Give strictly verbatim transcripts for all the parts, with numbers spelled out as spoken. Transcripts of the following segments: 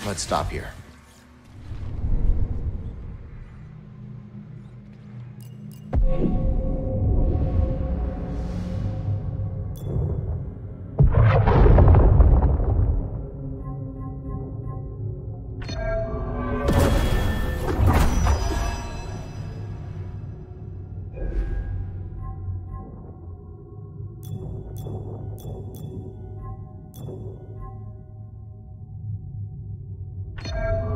Let's stop here. You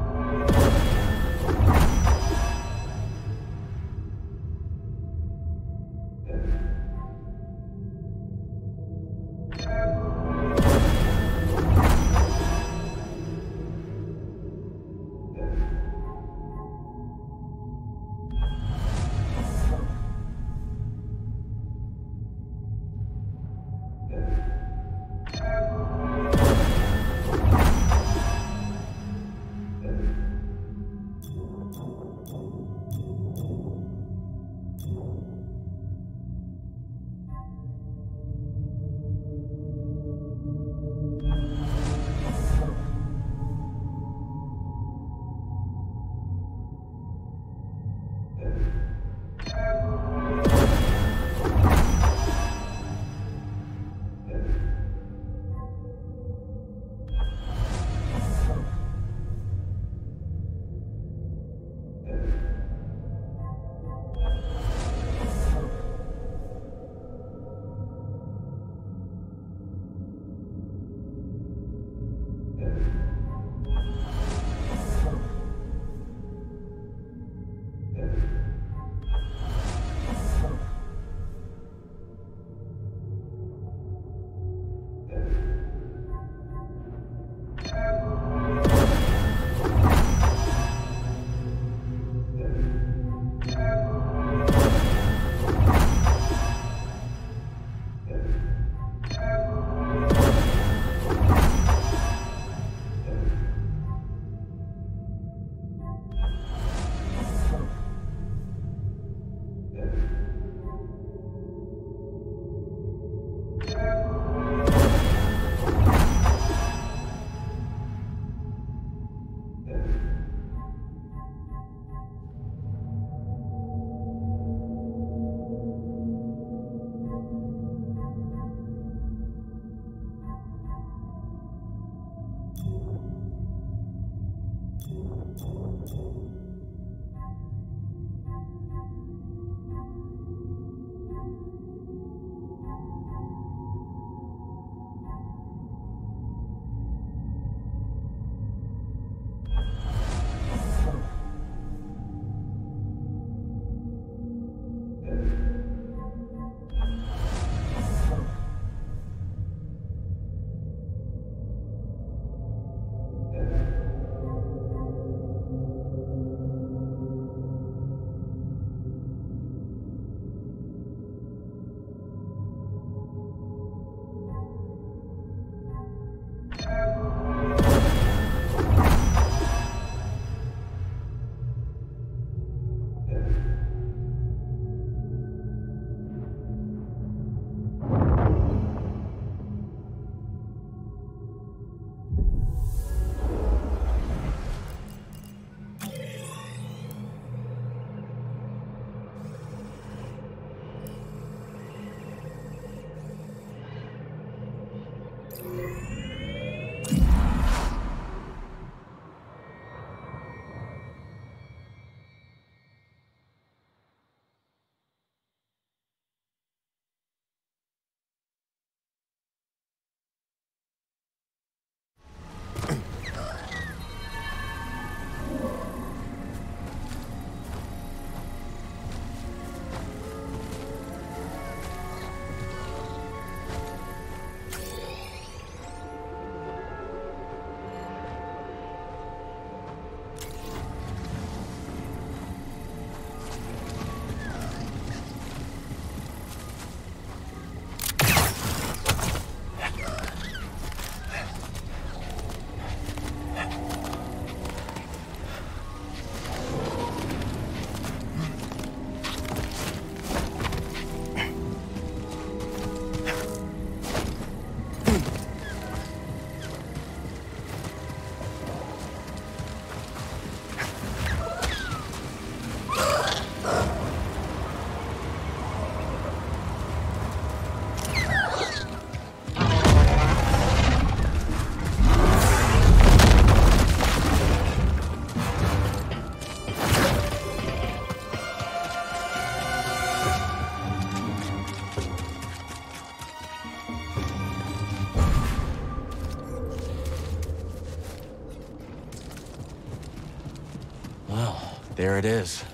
Well, there it is.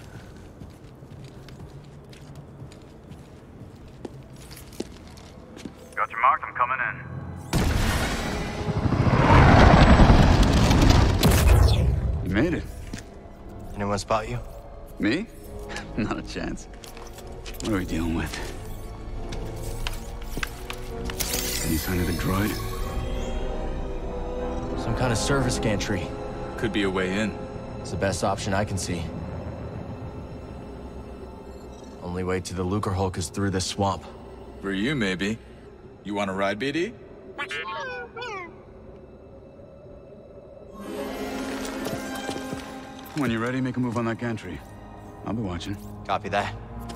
Got your mark, I'm coming in. You made it. Anyone spot you? Me? Not a chance. What are we dealing with? Any sign of the droid? Some kind of service gantry. Could be a way in. It's the best option I can see. Only way to the Lucrehulk is through this swamp. For you, maybe. You want to ride, B D? When you're ready, make a move on that gantry. I'll be watching. Copy that.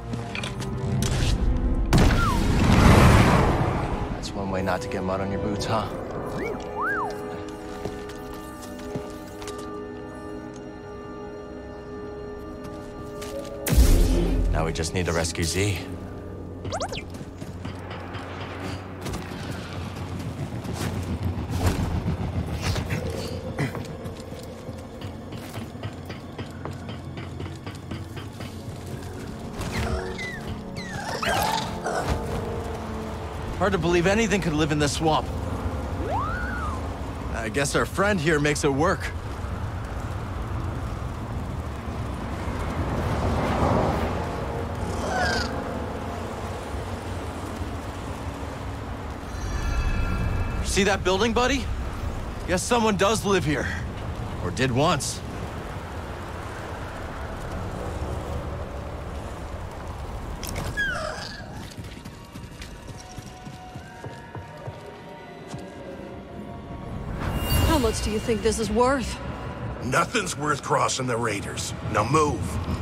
That's one way not to get mud on your boots, huh? Now we just need to rescue Z. Hard to believe anything could live in this swamp. I guess our friend here makes it work. See that building, buddy? Guess someone does live here. Or did once. How much do you think this is worth? Nothing's worth crossing the Raiders. Now move.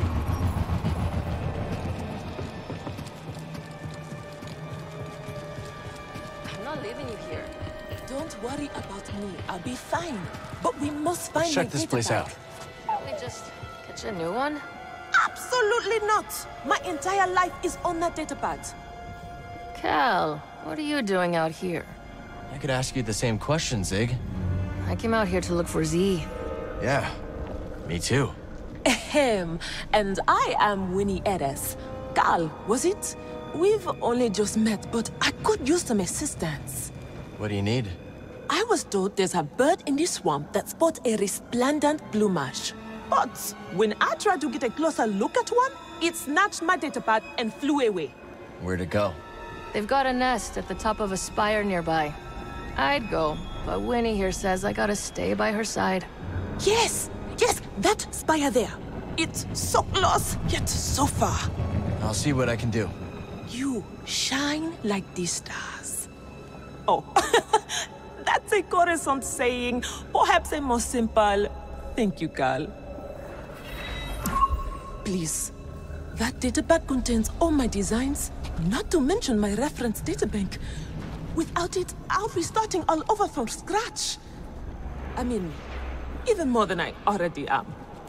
I'm not leaving you here. Don't worry about me. I'll be fine. But we must find Let's my check this data place bag. out. Can't we just Get you a new one? Absolutely not. My entire life is on that data pad. Cal, what are you doing out here? I could ask you the same question, Zig. I came out here to look for Z. Yeah, me too. Ahem. And I am Winnie Eres. Cal, was it? We've only just met, but I could use some assistance. What do you need? I was told there's a bird in this swamp that spots a resplendent plumage. But when I tried to get a closer look at one, it snatched my datapad and flew away. Where'd it go? They've got a nest at the top of a spire nearby. I'd go, but Winnie here says I gotta stay by her side. Yes, yes, that spire there. It's so close, yet so far. I'll see what I can do. You shine like the stars. Oh, that's a Coruscant saying, perhaps a more simple, thank you, Cal. Please, that databag contains all my designs, not to mention my reference databank. Without it, I'll be starting all over from scratch. I mean, even more than I already am.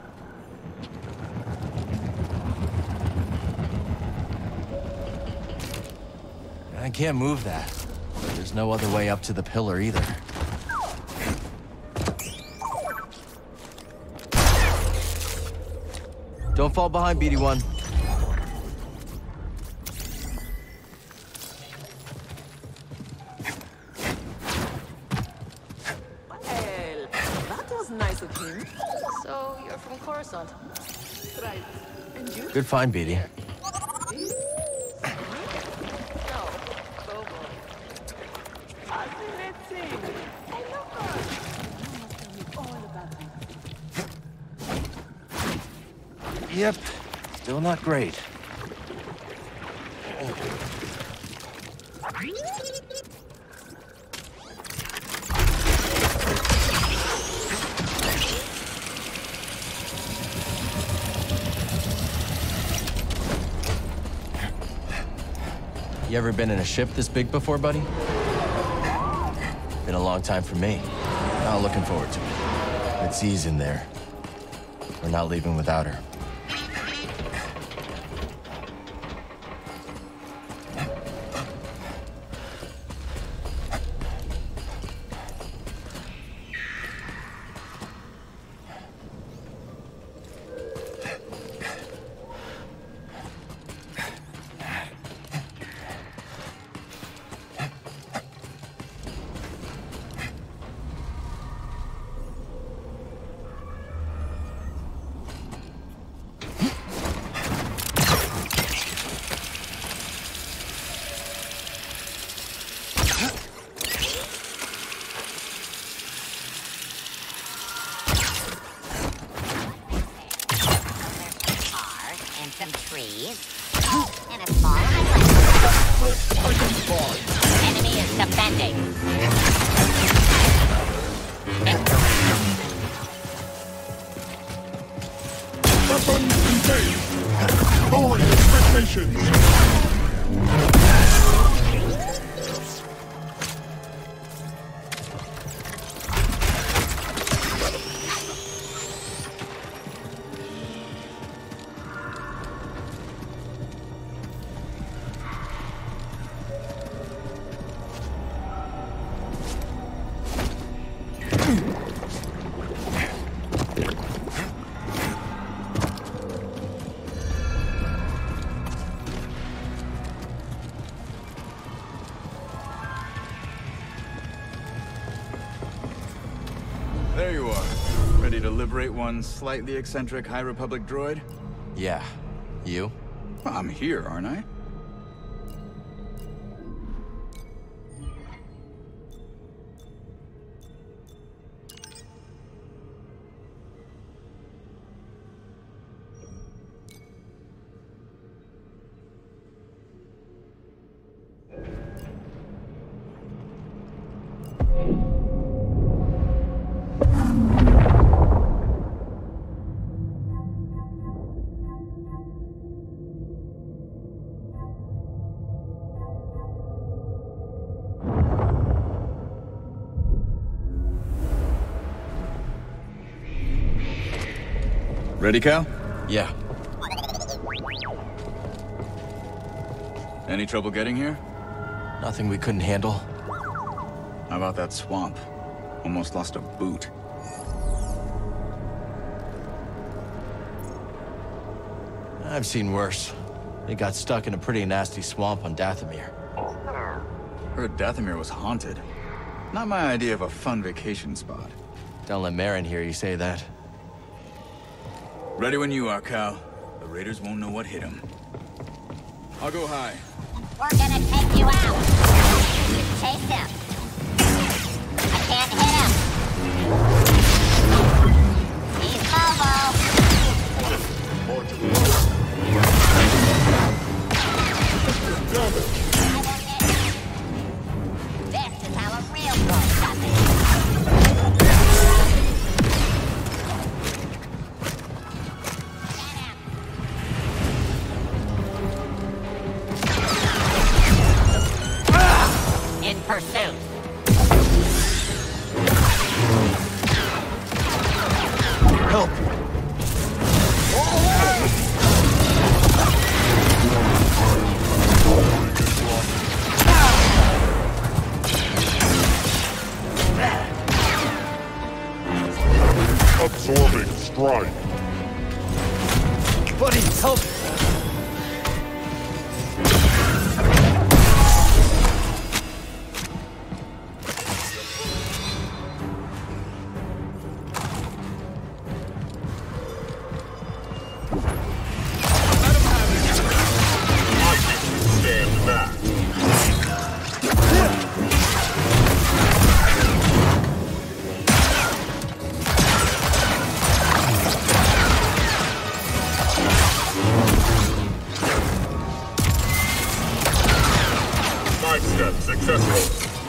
I can't move that. There's no other way up to the pillar either. Don't fall behind, B D one. Well, that was nice of him. So, you're from Coruscant? Right. And you? Good find, B D. No. Bobo. Fascinating. I love her. You must tell me all about this. Yep, still not great. You ever been in a ship this big before, buddy? Been a long time for me. Not looking forward to it. But Z's in there. We're not leaving without her. trees, and a small island. Enemy is defending. Weapons engaged! Lowering expectations! There you are. Ready to liberate one slightly eccentric High Republic droid? Yeah. You? Well, I'm here, aren't I? Ready, Cal? Yeah. Any trouble getting here? Nothing we couldn't handle. How about that swamp? Almost lost a boot. I've seen worse. They got stuck in a pretty nasty swamp on Dathomir. Heard Dathomir was haunted. Not my idea of a fun vacation spot. Don't let Marin hear you say that. Ready when you are, Cal. The Raiders won't know what hit them. I'll go high. We're gonna take you out. You chase him. I can't hit him. He's mobile. This is how a real pro does it. In pursuit. Help! Absorbing strike. Buddy, help! Stand back. Sidestep successful.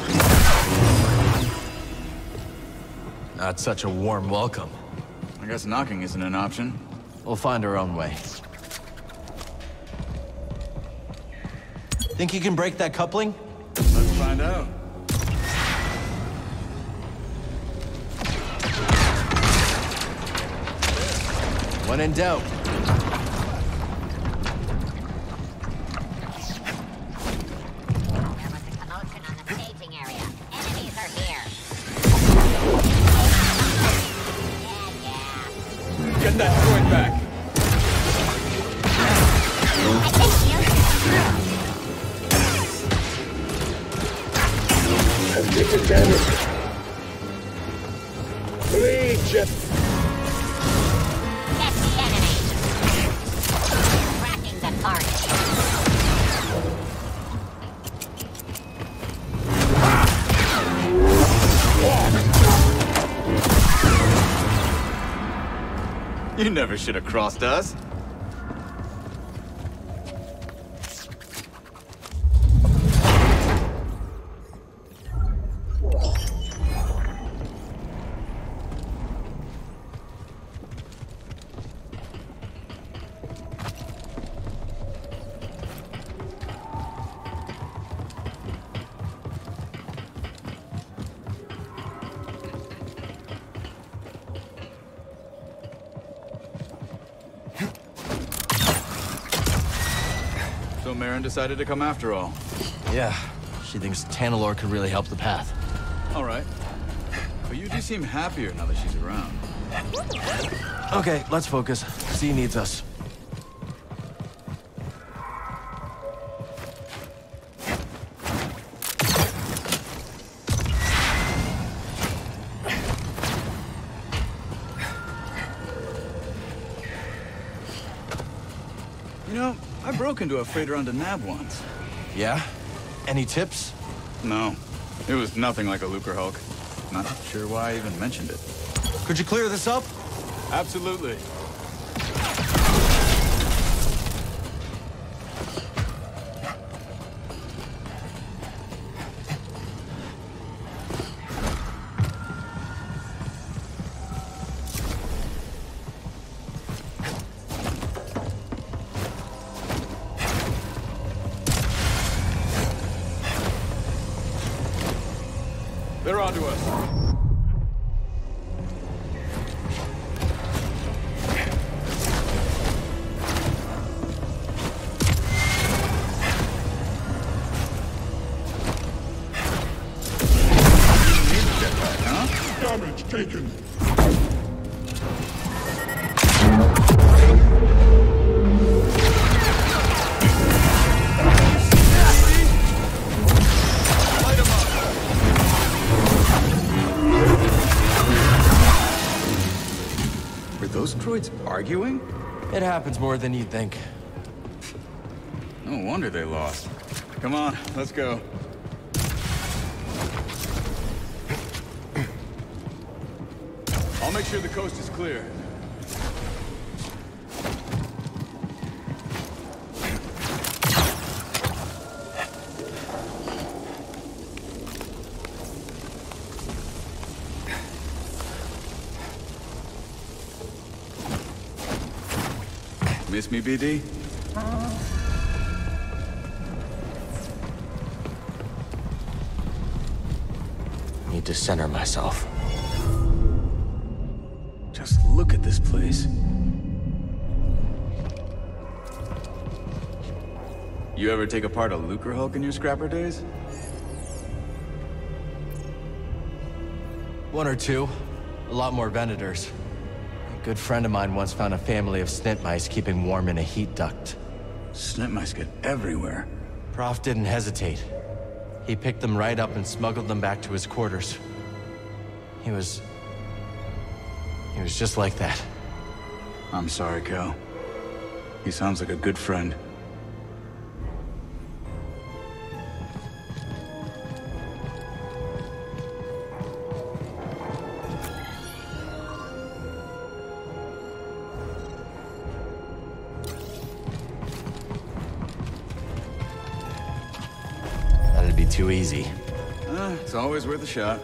Not such a warm welcome. I guess knocking isn't an option. We'll find our own way. Think you can break that coupling? Let's find out. When in doubt. There was a commotion on the staging area. Enemies are here. Yeah, yeah. Get that droid back! I think you. Legion. Get the enemy. Tracking the target. You never should have crossed us. So Marin decided to come after all. Yeah, she thinks Tanalorr could really help the path. All right. But you do seem happier now that she's around. Okay, let's focus. Z needs us. You know, I broke into a freighter on Denab once. Yeah? Any tips? No, it was nothing like a Lucrehulk. Not sure why I even mentioned it. Could you clear this up? Absolutely. They're onto us. Damage taken. Were those droids arguing? It happens more than you'd think. No wonder they lost. Come on, let's go. I'll make sure the coast is clear. Miss me, B D? Need to center myself. Just look at this place. You ever take apart a Lucrehulk in your scrapper days? One or two. A lot more Venators. A good friend of mine once found a family of snit mice keeping warm in a heat duct. Snit mice get everywhere. Prof didn't hesitate. He picked them right up and smuggled them back to his quarters. He was... He was just like that. I'm sorry, Cal. He sounds like a good friend. That'd be too easy. Uh, it's always worth a shot.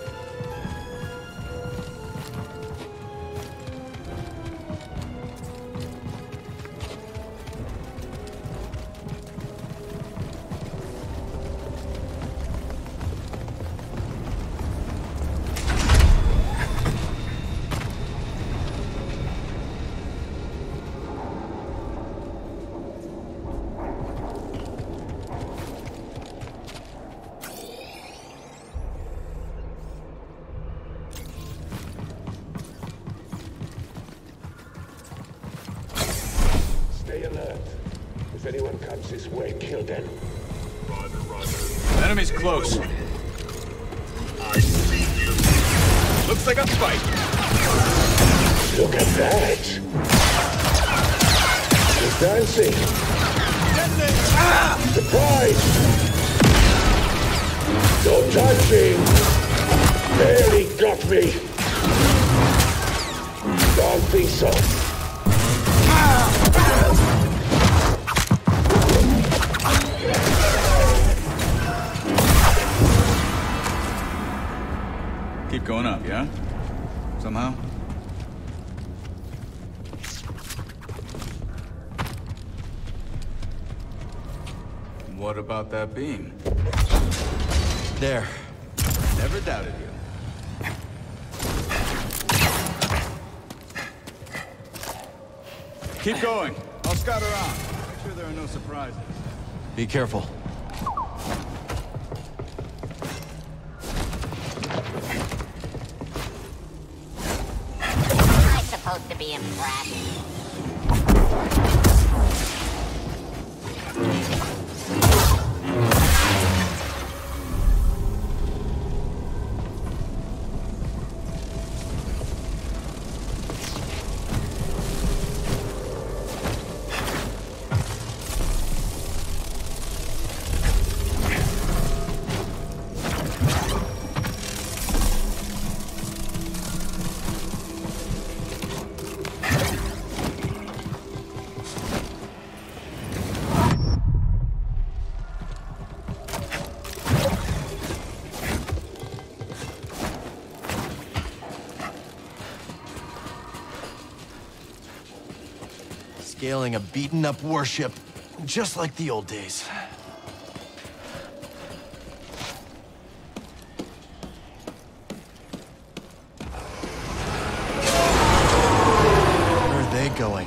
Stay alert. If anyone comes this way, kill them. Roger, roger. Enemy's close. I see you. Looks like a fight. Look at that. He's dancing. Ah! Surprise! Don't touch me. Barely got me. Don't think so. Keep going up, yeah? Somehow? What about that beam? There. Never doubted you. Keep going. I'll scout around. Make sure there are no surprises. Be careful. I'm supposed to be impressed. Scaling a beaten-up warship, just like the old days. Where are they going?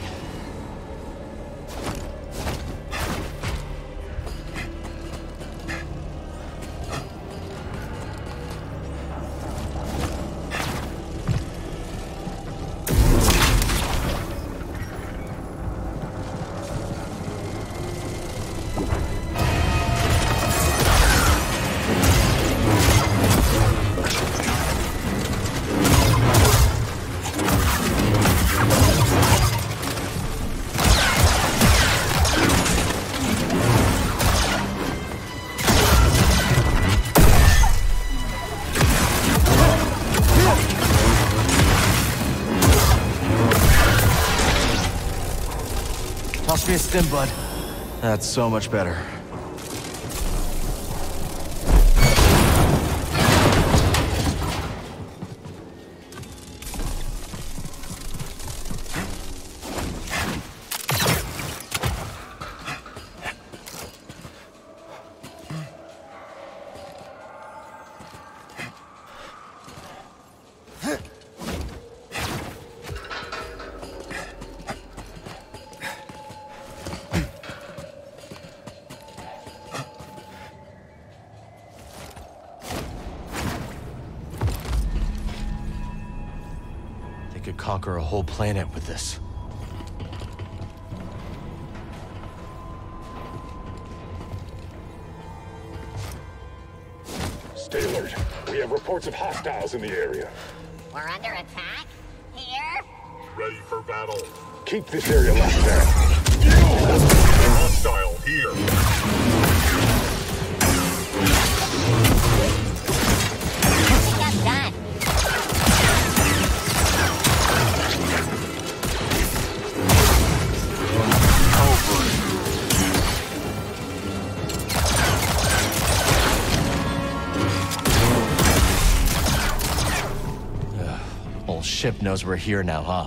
Toss me a stim, bud. That's so much better. Could conquer a whole planet with this. Stay alert. We have reports of hostiles in the area. We're under attack? Here? Ready for battle. Keep this area locked down. Hostile here. I think I'm done. Whole ship knows we're here now, huh?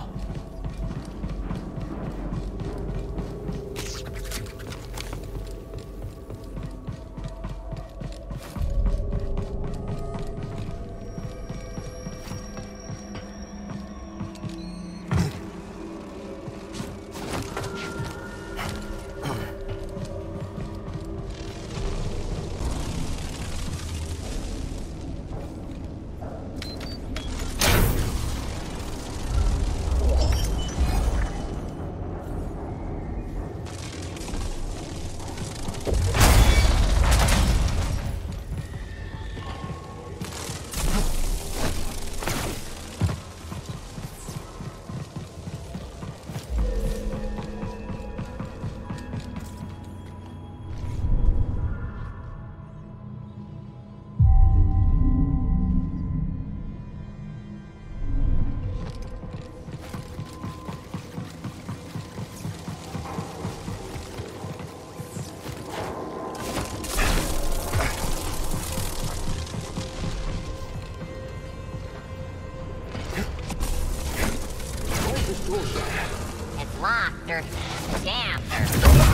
It's locked or jammed or...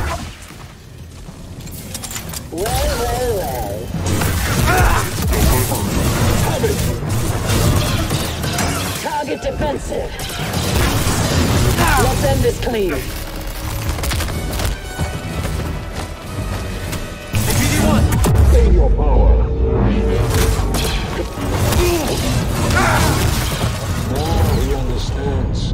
Well, well, well. Target defensive. Let's end this clean. your power. Now he understands.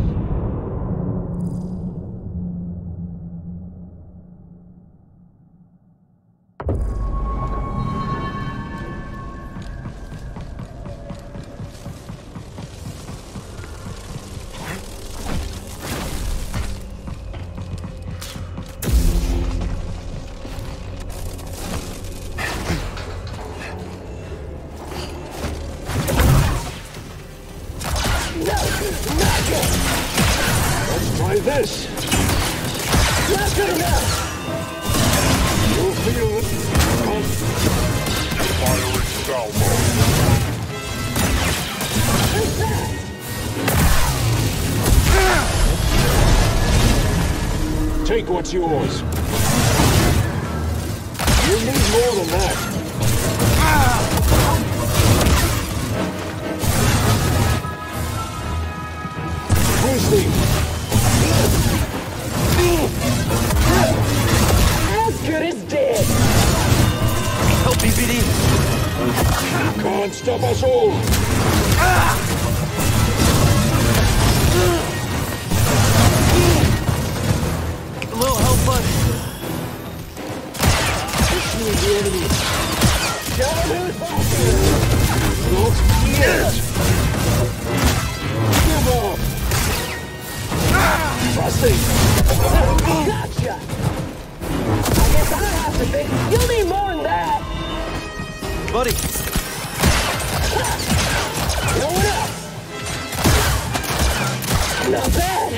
Try this. Not good enough. You'll feel it. Firing salvo. What's that? Take what's yours. You need more than that. Lucy. As good as dead. Help me, B D. Can't stop us all. A little help, bud. Pushing the enemy. Show him who's faster. Not yet. Give up. Trusting. Gotcha. I guess I have to think. You'll need more than that. Buddy. Going up. Not bad.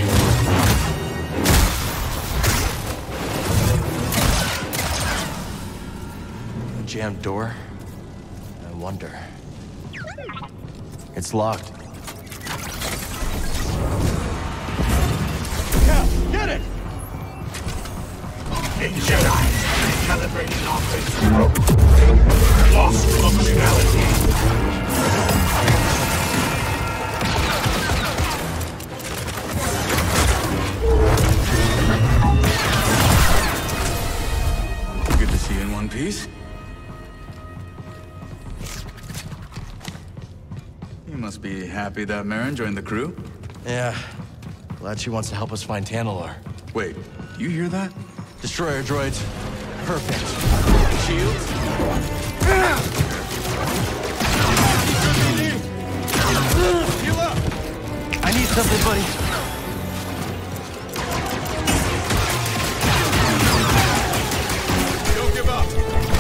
A jammed door? I wonder. It's locked. Get it! Hey, Jedi! Calibrating offense. Lost functionality. Good to see you in one piece. You must be happy that Marin joined the crew. Yeah. Glad she wants to help us find Tantalor. Wait, you hear that? Destroyer droids. Perfect. Shields. Heal up. I need something, buddy. Don't give up.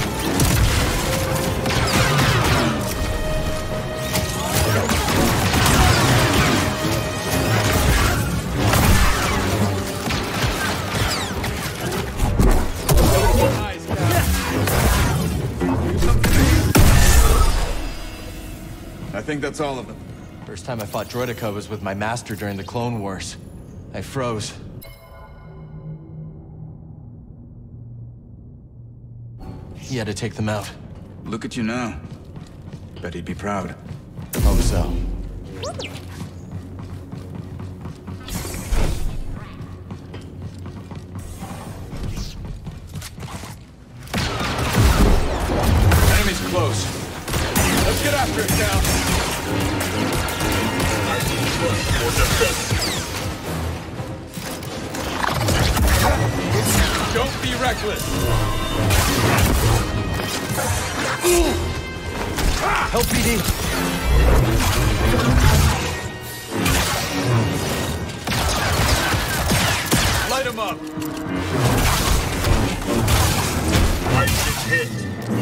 I think that's all of them. First time I fought Droideka was with my master during the Clone Wars. I froze. He had to take them out. Look at you now. Bet he'd be proud. Hope so. Enemy's close. Let's get after it now. Don't be reckless. Help B D. Light him up. Ice hit.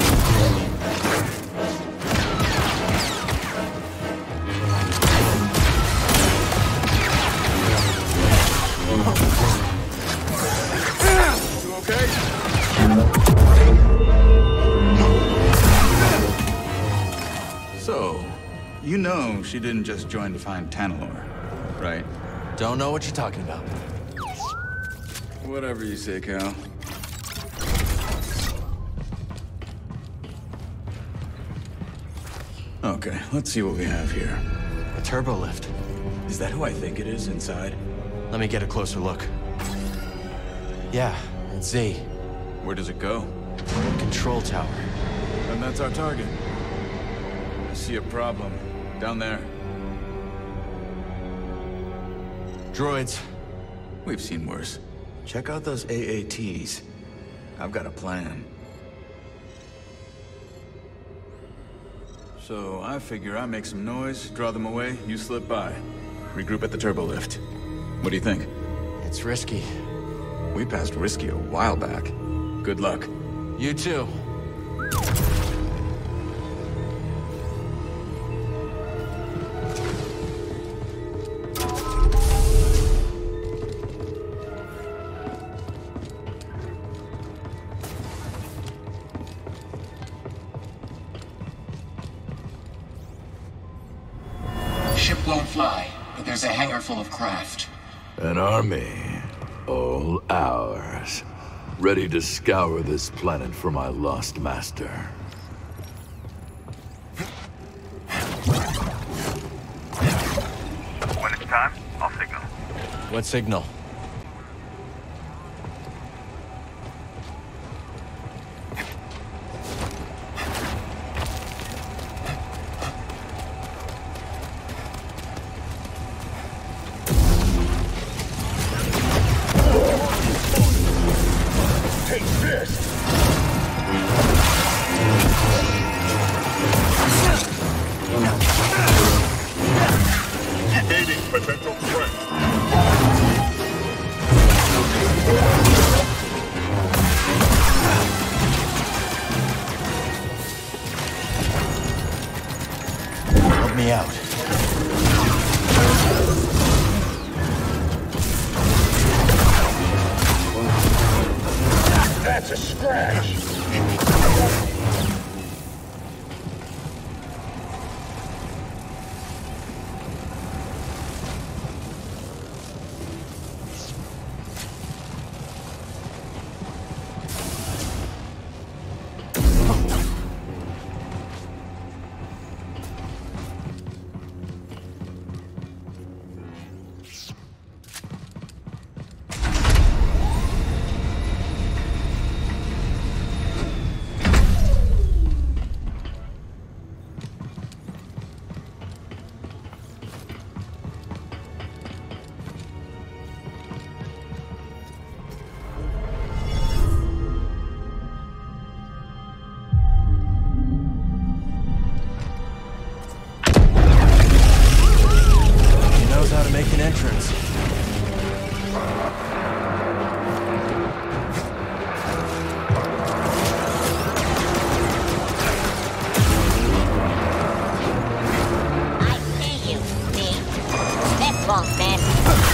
You okay? So, you know she didn't just join to find Tantalor, right? Don't know what you're talking about. Whatever you say, Cal. Okay, let's see what we have here. A turbo lift. Is that who I think it is inside? Let me get a closer look. Yeah, it's Z. Where does it go? Control tower. And that's our target. I see a problem. Down there. Droids. We've seen worse. Check out those A A Ts. I've got a plan. So I figure I make some noise, draw them away, you slip by. Regroup at the turbo lift. What do you think? It's risky. We passed risky a while back. Good luck. You too. Ship won't fly, but there's a hangar full of craft. An army, all ours, ready to scour this planet for my lost master. When it's time, I'll signal. What signal? Take this! Evading potential threat. Help me out. That's a scratch! Make an entrance. I see you, see? This won't miss.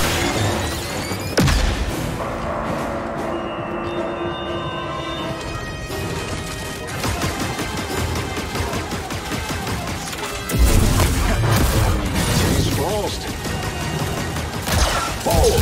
He's frost. Forward!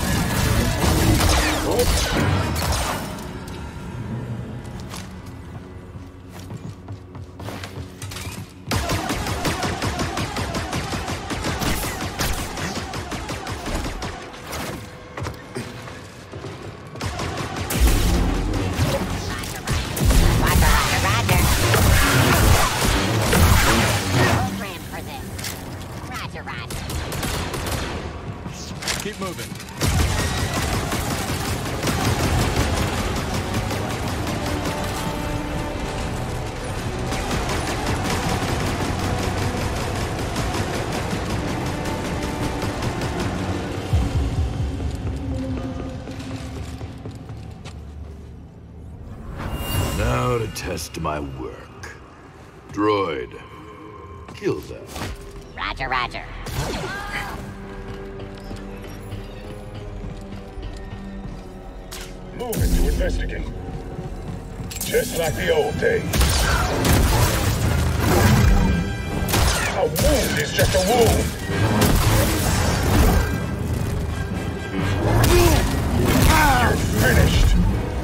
Keep moving. Now to test my work. Droid, kill them. Roger, roger. Moving to investigate. Just like the old days. A wound is just a wound. You're finished.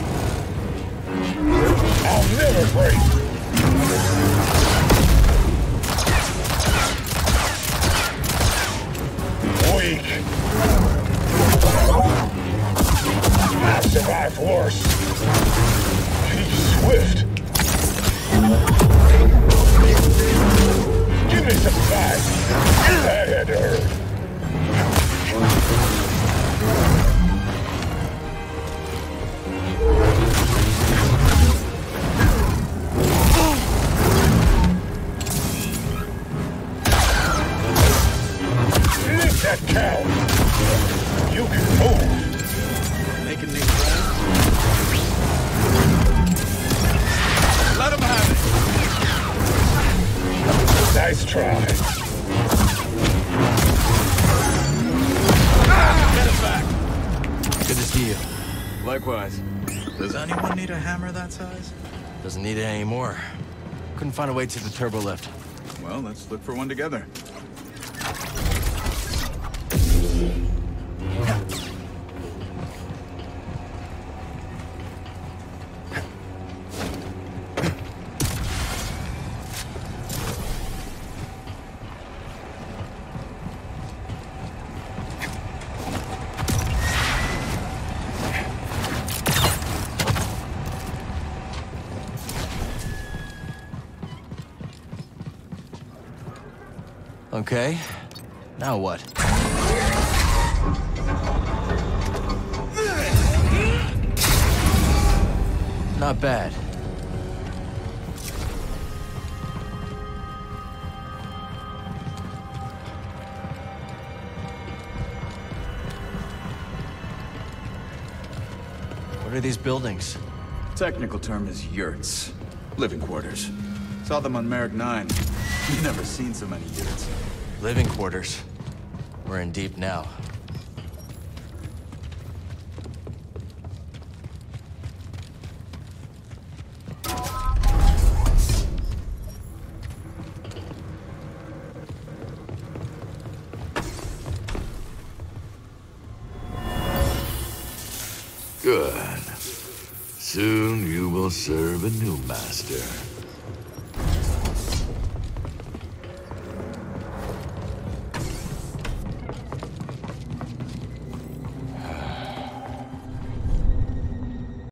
I'll never break. Weak. I've survived worse. He's swift. You can move. Making new friends? Let him have it. Nice try. Get it back. Good to see you. Likewise. Does anyone need a hammer that size? Doesn't need it anymore. Couldn't find a way to the turbo lift. Well, let's look for one together. Okay, now what? Not bad. What are these buildings? Technical term is yurts. Living quarters. Saw them on Merrick nine. Never seen so many yurts. Living quarters. We're in deep now. Good. Soon you will serve a new master.